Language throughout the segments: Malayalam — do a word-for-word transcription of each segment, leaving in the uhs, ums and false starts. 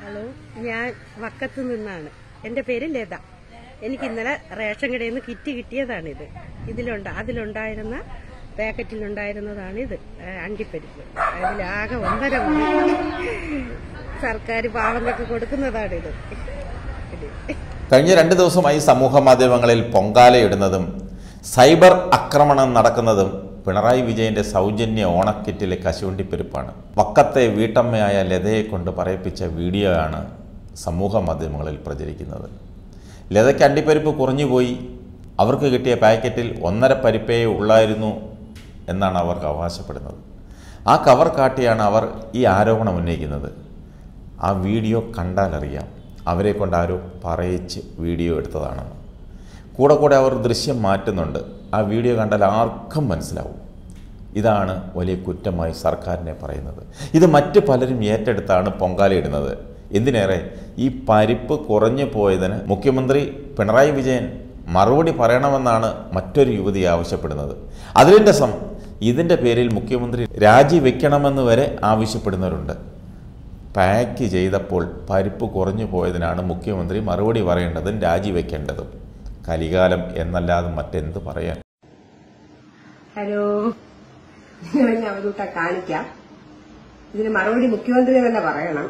ഹലോ, ഞാൻ വക്കത്ത് നിന്നാണ്. എൻ്റെ പേര് ലത. എനിക്ക് ഇന്നലെ റേഷൻ കടയിൽ നിന്ന് കിറ്റ് കിട്ടിയതാണിത്. ഇതിലുണ്ട് അതിലുണ്ടായിരുന്ന പാക്കറ്റിലുണ്ടായിരുന്നതാണിത്, അണ്ടിപ്പരിപ്പ്. അതിലാകെ ഒന്നര സർക്കാർ പാവങ്ങൾക്ക് കൊടുക്കുന്നതാണിത്. കഴിഞ്ഞ രണ്ട് ദിവസമായി സമൂഹ മാധ്യമങ്ങളിൽ പൊങ്കാലയിടുന്നതും സൈബർ ആക്രമണം നടക്കുന്നതും പിണറായി വിജയന്റെ സൗജന്യ ഓണക്കിറ്റിലെ കശുവണ്ടിപ്പരിപ്പാണ്. വക്കത്തെ വീട്ടമ്മയായ ലതയെ കൊണ്ട് പറയിപ്പിച്ച വീഡിയോയാണ് സമൂഹ മാധ്യമങ്ങളിൽ പ്രചരിക്കുന്നത്. ലതയ്ക്ക് അണ്ടിപ്പരിപ്പ് കുറഞ്ഞുപോയി, അവർക്ക് കിട്ടിയ പാക്കറ്റിൽ ഒന്നര പരിപ്പേ ഉള്ളായിരുന്നു എന്നാണ് അവർ അവകാശപ്പെടുന്നത്. ആ കവർ കാട്ടിയാണ് അവർ ഈ ആരോപണം ഉന്നയിക്കുന്നത്. ആ വീഡിയോ കണ്ടാലറിയാം അവരെ കൊണ്ട് ആരോ പറയിച്ച് വീഡിയോ എടുത്തതാണെന്ന്. കൂടെ കൂടെ അവർ ദൃശ്യം മാറ്റുന്നുണ്ട്. ആ വീഡിയോ കണ്ടാൽ ആർക്കും മനസ്സിലാവും. ഇതാണ് വലിയ കുറ്റമായി സർക്കാരിനെ പറയുന്നത്. ഇത് മറ്റ് പലരും ഏറ്റെടുത്താണ് പൊങ്കാലയിടുന്നത്. എന്തിനേറെ, ഈ പരിപ്പ് കുറഞ്ഞു പോയതിന് മുഖ്യമന്ത്രി പിണറായി വിജയൻ മറുപടി പറയണമെന്നാണ് മറ്റൊരു യുവതി ആവശ്യപ്പെടുന്നത്. അതിൻ്റെ സം ഇതിൻ്റെ പേരിൽ മുഖ്യമന്ത്രി രാജിവെക്കണമെന്ന് വരെ ആവശ്യപ്പെടുന്നവരുണ്ട്. പാക്ക് ചെയ്തപ്പോൾ പരിപ്പ് കുറഞ്ഞു പോയതിനാണ് മുഖ്യമന്ത്രി മറുപടി പറയേണ്ടതും രാജിവെക്കേണ്ടതും. കലികാലം എന്നല്ലാതെ മറ്റെന്ത് പറയാൻ. ഹലോ, ഞാൻ അവരൂട്ട കാണിക്കാം. ഇതിന് മറുപടി മുഖ്യമന്ത്രി തന്നെ പറയണം.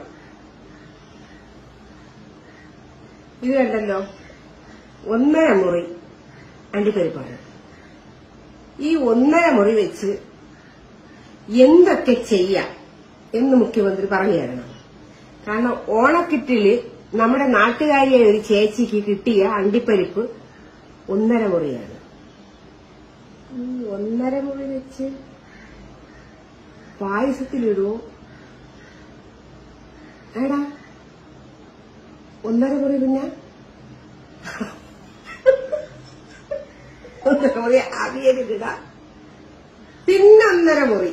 ഇത് കണ്ടല്ലോ, ഒന്നര മുറി അണ്ടിപ്പരിപ്പാണ്. ഈ ഒന്നര മുറി വെച്ച് എന്തൊക്കെ ചെയ്യാം എന്ന് മുഖ്യമന്ത്രി പറഞ്ഞു തരണം. കാരണം ഓണക്കിറ്റില് നമ്മുടെ നാട്ടുകാരിയെ ഒരു ചേച്ചിക്ക് കിട്ടിയ അണ്ടിപ്പരിപ്പ് ഒന്നര മുറിയാണ്. ഈ ഒന്നര മുറി വെച്ച് പായസത്തിലിടുവോ? ഏടാ, ഒന്നര മുറി പിന്നെ ഒന്നര മുറി അവിയലിട, പിന്നെ ഒന്നര മുറി,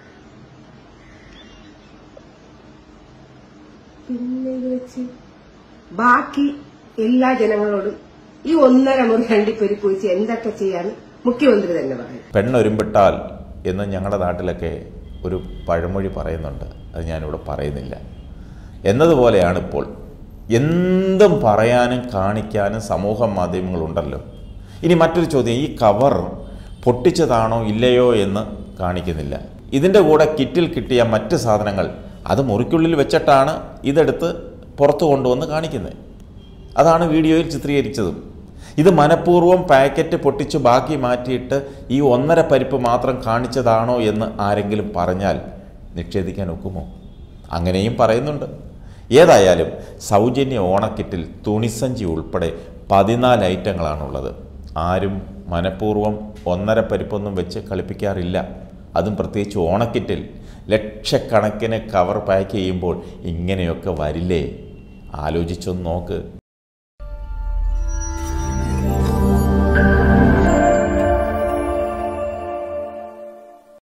പിന്നെ ഇത് വെച്ച് ബാക്കി എല്ലാ ജനങ്ങളോടും ഈ ഒന്നര മുറി അണ്ടിപ്പരിപ്പ് വെച്ച് എന്തൊക്കെ ചെയ്യാന്ന് മുഖ്യമന്ത്രി തന്നെ പറയും. പെണ്ണൊരുമ്പിട്ടാൽ എന്ന് ഞങ്ങളുടെ നാട്ടിലൊക്കെ ഒരു പഴമൊഴി പറയുന്നുണ്ട്. അത് ഞാനിവിടെ പറയുന്നില്ല. എന്നതുപോലെയാണ് ഇപ്പോൾ എന്തും പറയാനും കാണിക്കാനും സമൂഹ മാധ്യമങ്ങളുണ്ടല്ലോ. ഇനി മറ്റൊരു ചോദ്യം, ഈ കവർ പൊട്ടിച്ചതാണോ ഇല്ലയോ എന്ന് കാണിക്കുന്നില്ല. ഇതിൻ്റെ കൂടെ കിറ്റിൽ കിട്ടിയ മറ്റ് സാധനങ്ങൾ അത് മുറിക്കുള്ളിൽ വെച്ചിട്ടാണ് ഇതെടുത്ത് പുറത്തു കൊണ്ടുവന്ന് കാണിക്കുന്നത്. അതാണ് വീഡിയോയിൽ ചിത്രീകരിച്ചതും. ഇത് മനഃപൂർവ്വം പാക്കറ്റ് പൊട്ടിച്ച് ബാക്കി മാറ്റിയിട്ട് ഈ ഒന്നര പരിപ്പ് മാത്രം കാണിച്ചതാണോ എന്ന് ആരെങ്കിലും പറഞ്ഞാൽ നിഷേധിക്കാൻ ഒക്കുമോ? അങ്ങനെയും പറയുന്നുണ്ട്. ഏതായാലും സൗജന്യ ഓണക്കിറ്റിൽ തുണിസഞ്ചി ഉൾപ്പെടെ പതിനാല് ഐറ്റങ്ങളാണുള്ളത്. ആരും മനഃപൂർവ്വം ഒന്നര പരിപ്പൊന്നും വെച്ച് കളിപ്പിക്കാറില്ല. അതും പ്രത്യേകിച്ച് ഓണക്കിറ്റിൽ ലക്ഷക്കണക്കിന് കവർ പാക്ക് ചെയ്യുമ്പോൾ ഇങ്ങനെയൊക്കെ വരില്ലേ? ആലോചിച്ചൊന്ന് നോക്ക്.